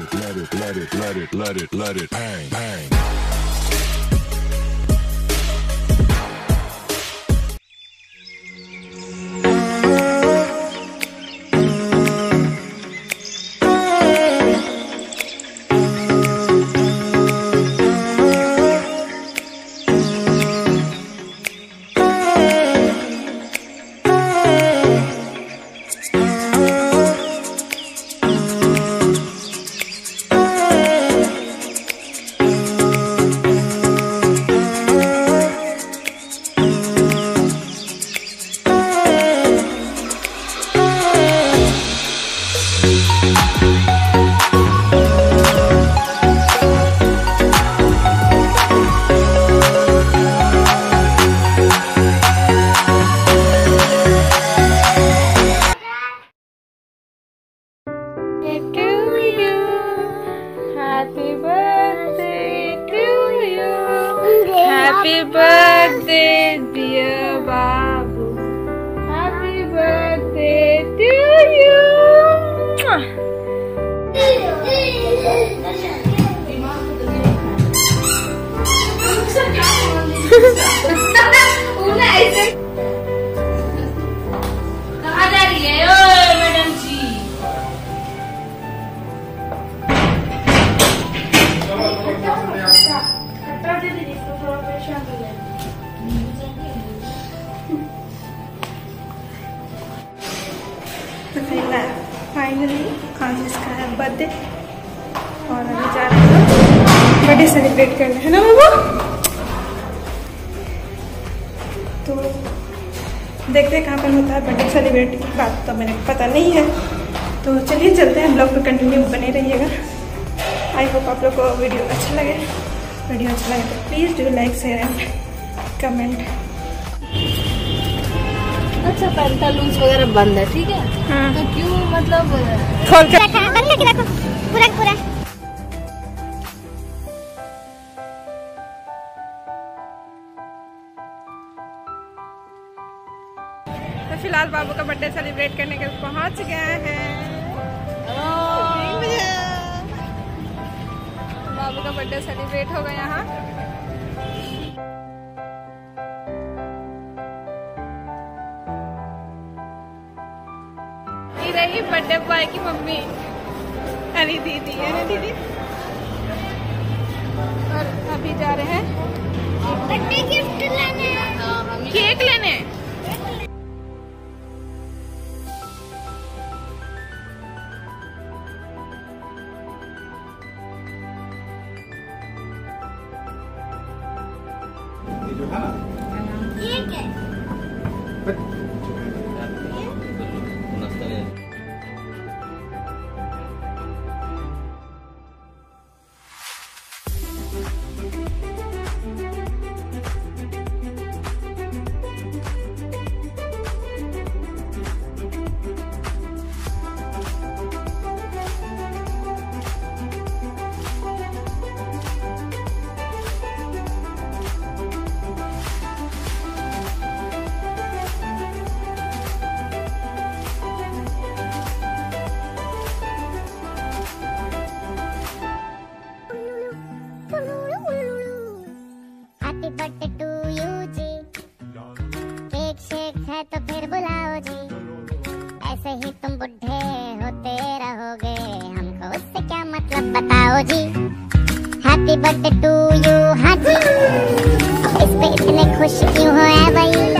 let it bang, bang. Happy birthday to you. Happy birthday, dear Babu. Happy birthday to you. कहाँ जा रही है ओए madam जी? Finally आज इसका है बर्थडे और अभी जा रहे हैं बर्थडे सेलिब्रेट करने, है ना बाबू? तो देखते हैं कहाँ पर होता है बर्थडे सेलिब्रेट की बात तो मेरे पता नहीं है। तो चलिए चलते हैं, ब्लॉग में कंटिन्यू बने रहिएगा। आई होप आप लोग को वीडियो अच्छा लगे। वीडियो अच्छा लगे तो please do like share and comment. अच्छा पैंटालून्स वगैरह बंद है, ठीक है? हाँ। तो क्यों मतलब खोल के बंद करके रखो पूरा पूरा। तो फिलहाल बाबू का बर्थडे सेलिब्रेट करने के लिए पहुंच गए हैं। बाबू का बर्थडे सेलिब्रेट होगा यहाँ। रही बर्थडे बॉय की मम्मी, अरे दीदी है ना दीदी। और अभी जा रहे हैं बर्थडे गिफ्ट लेने, केक लेने। ये क्या है? हैप्पी बर्थडे टू यू जी, केक शेक है तो फिर बुलाओ जी, ऐसे ही तुम बुढ़े होते रहोगे, हमको उससे क्या मतलब बताओ जी। हैप्पी बर्थडे टू यू, हाँ जी, इस पे इतने खुश क्यों हो ऐ भाई?